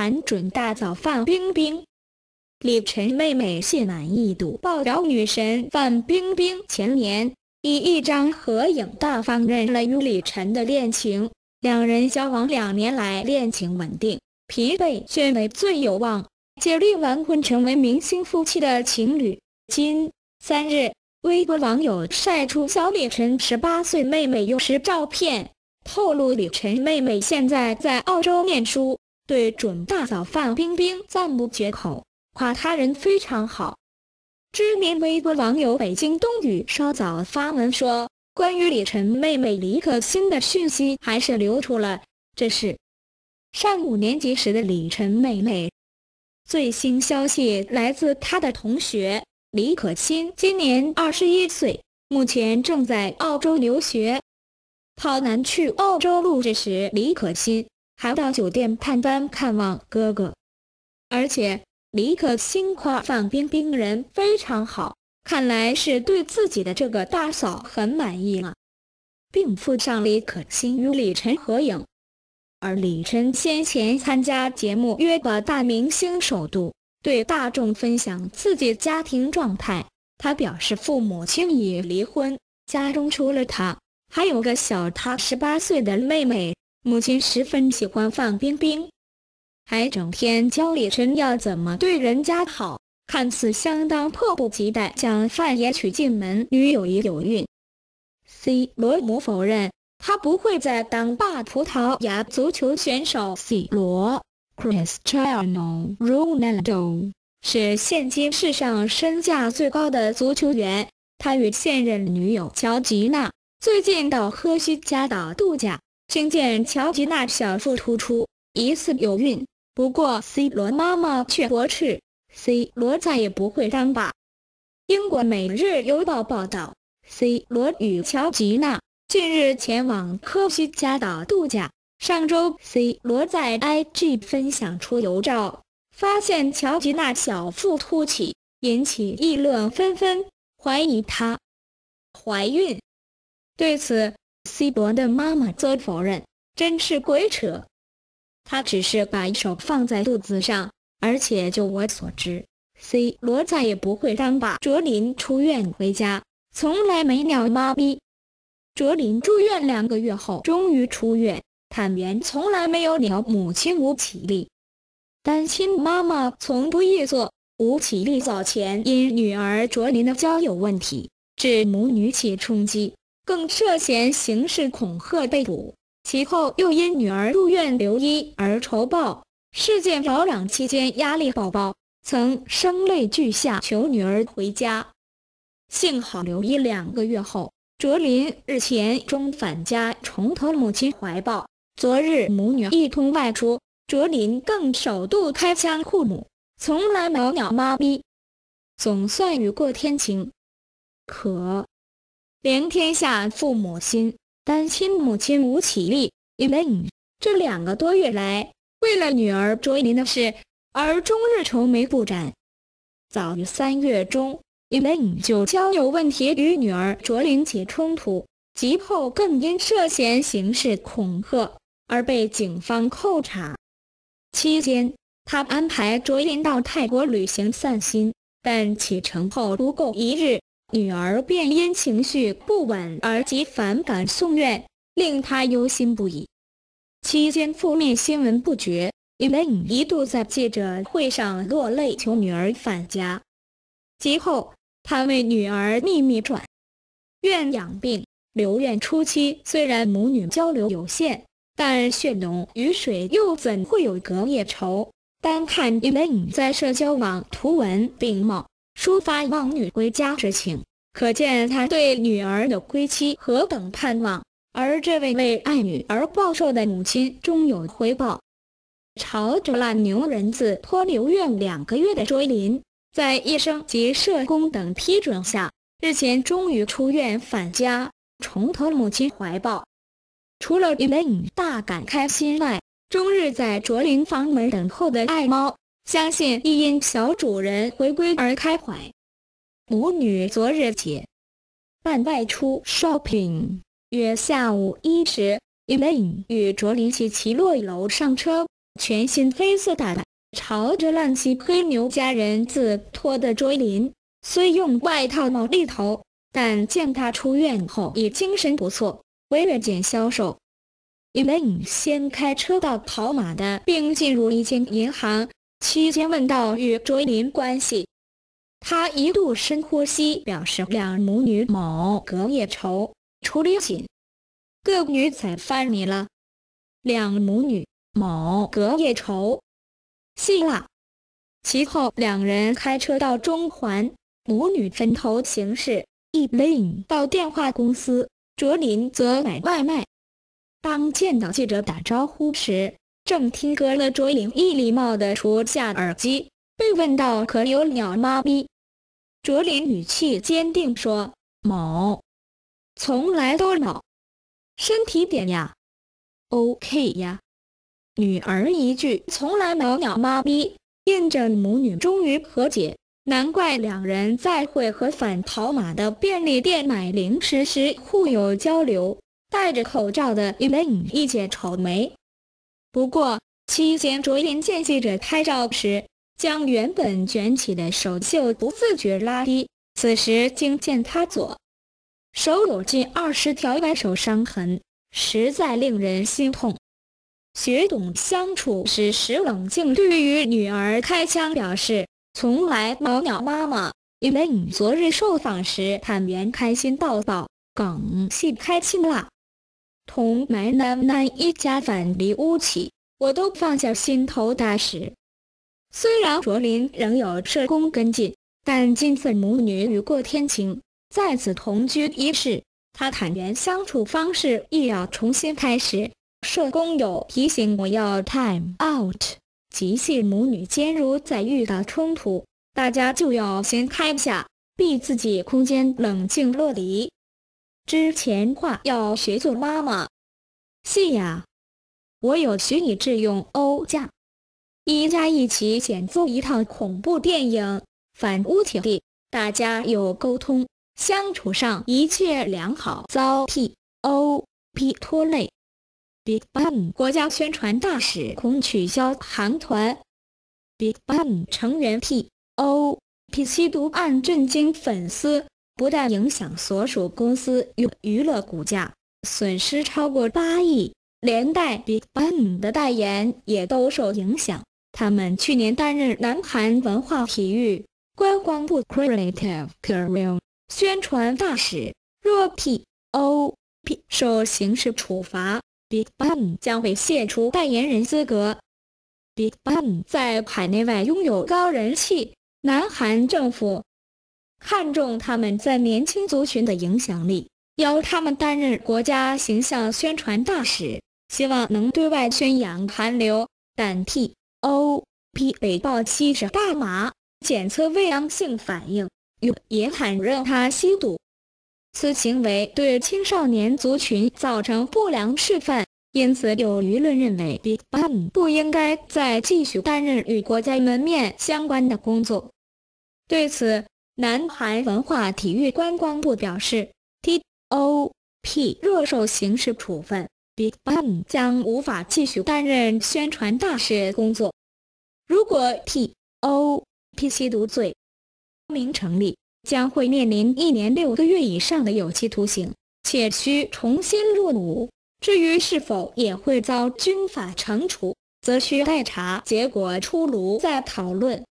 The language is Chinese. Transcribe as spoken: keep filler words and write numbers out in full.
谈准大嫂范冰冰。李晨妹妹谢满意度爆表，女神范冰冰前年以一张合影大方认了与李晨的恋情，两人交往两年来恋情稳定，嫔妃宣为最有望接力完婚成为明星夫妻的情侣。今三日，微博网友晒出小李晨十八岁妹妹幼时照片，透露李晨妹妹现在在澳洲念书，对准大嫂范冰冰赞不绝口，夸他人非常好。知名微博网友北京冬雨稍早发文说，关于李晨妹妹李可欣的讯息还是流出了，这是上五年级时的李晨妹妹。最新消息来自她的同学李可欣，今年二十一岁，目前正在澳洲留学。跑男去澳洲录制时，李可欣还到酒店探班看望哥哥，而且李可欣夸范冰冰人非常好，看来是对自己的这个大嫂很满意了，并附上李可欣与李晨合影。而李晨先前参加节目《约吧大明星》首度对大众分享自己家庭状态，他表示父母亲已离婚，家中除了他，还有个小他十八岁的妹妹，母亲十分喜欢范冰冰，还整天教李晨要怎么对人家好，看似相当迫不及待将范爷娶进门，女友也有孕。C 罗姆否认他不会再当爸。葡萄牙足球选手 C 罗 Cristiano Ronaldo 是现今世上身价最高的足球员，他与现任女友乔吉娜最近到科西嘉岛度假，听见乔吉娜小腹突出，疑似有孕，不过 C 罗妈妈却驳斥 C 罗再也不会当爸。英国《每日邮报》报道， C 罗与乔吉娜近日前往科西嘉岛度假，上周 C 罗在 I G 分享出游照，发现乔吉娜小腹凸起，引起议论纷纷，怀疑她怀孕。对此 C 罗的妈妈则否认，真是鬼扯，她只是把手放在肚子上，而且就我所知 C 罗再也不会当爸。卓林出院回家，从来没鸟妈咪。卓林住院两个月后终于出院，坦言从来没有鸟母亲吴绮莉。单亲妈妈从不易做，吴绮莉早前因女儿卓林的交友问题致母女起冲击，更涉嫌刑事恐吓被捕，其后又因女儿入院留医而仇报。事件扰攘期间压力爆爆，曾声泪俱下求女儿回家。幸好留医两个月后，卓林日前终返家重投母亲怀抱。昨日母女一同外出，卓林更首度开腔护母，从来没有鸟妈咪，总算雨过天晴。可怜天下父母心，单亲母亲吴绮莉 Elaine 这两个多月来，为了女儿卓林的事而终日愁眉不展。早于三月中，Elaine 就交友问题与女儿卓林起冲突，及后更因涉嫌刑事恐吓而被警方扣查。期间，他安排卓林到泰国旅行散心，但启程后不够一日，女儿便因情绪不稳而极反感送院，令他忧心不已。期间负面新闻不绝， Elaine 一度在记者会上落泪求女儿返家。其后他为女儿秘密转院养病。留院初期虽然母女交流有限，但血浓于水又怎会有隔夜仇？单看 Elaine 在社交网图文并茂抒发望女归家之情，可见他对女儿的归期何等盼望。而这位为爱女而暴瘦的母亲终有回报。朝着烂牛人字拖留院两个月的卓林，在医生及社工等批准下，日前终于出院返家，重投母亲怀抱。除了 Elaine 大感开心外，终日在卓林房门等候的爱猫，相信亦因小主人回归而开怀。母女昨日起半外出 shopping， 约下午一时， Elaine 与卓林骑骑落楼上车， 全身黑色打扮，朝着烂漆黑牛家人自托的卓林，虽用外套帽立头，但见他出院后已精神不错，为月见销售。Elaine 先开车到跑马的，并进入一间银行，期间问到与卓林关系。他一度深呼吸，表示两母女某隔夜仇，处理紧。各女才翻你了。两母女某隔夜仇，细了。其后两人开车到中环，母女分头行事。Elaine 到电话公司，卓林则买外卖。当见到记者打招呼时，正听歌了卓林一礼貌地除下耳机，被问到可有鸟妈咪。卓林语气坚定说：“某，从来都老，身体点呀 ，OK 呀。”女儿一句“从来没有鸟妈咪”，印证母女终于和解。难怪两人在会和返跑马的便利店买零食时互有交流。戴着口罩的 Elaine 一解愁眉。不过期间卓林见记者拍照时，将原本卷起的手袖不自觉拉低，此时竟见他左手有近二十条崴手伤痕，实在令人心痛。学懂相处时时冷静，对于女儿开腔表示从来没鸟妈妈。Elaine 昨日受访时坦言开心到爆，梗系开心啦。同埋楠楠一家返离屋起，我都放下心头大事。虽然卓林仍有社工跟进，但今次母女雨过天晴，再次同居一室，他坦言相处方式亦要重新开始。社工有提醒我要 time out， 即系母女间如再遇到冲突，大家就要先开下，逼自己空间冷静落离。之前话要学做妈妈。是呀，我有许你致用欧家一家一起选做一套恐怖电影，反乌铁地，大家有沟通，相处上一切良好，遭 P O P 拖累。Big Bang 国家宣传大使恐取消韩团。Big Bang 成员 P O P 吸毒案震惊粉丝，不但影响所属公司与娱乐股价，损失超过八亿，连带 Big Bang 的代言也都受影响。他们去年担任南韩文化体育观光部 Creative Career 宣传大使，若 P O P 受刑事处罚， Big Bang 将被卸除代言人资格。Big Bang 在海内外拥有高人气，南韩政府看重他们在年轻族群的影响力，邀他们担任国家形象宣传大使，希望能对外宣扬韩流。但 P O P 被曝吸食大麻，检测为阳性反应，也坦认他吸毒。此行为对青少年族群造成不良示范，因此有舆论认为 Big Bang 不应该再继续担任与国家门面相关的工作。对此，南韩文化体育观光部表示 T O P 若受刑事处分， Big Bang 将无法继续担任宣传大使工作。如果 P O P 吸毒罪名成立，将会面临一年六个月以上的有期徒刑，且需重新入伍。至于是否也会遭军法惩处，则需待查结果出炉再讨论。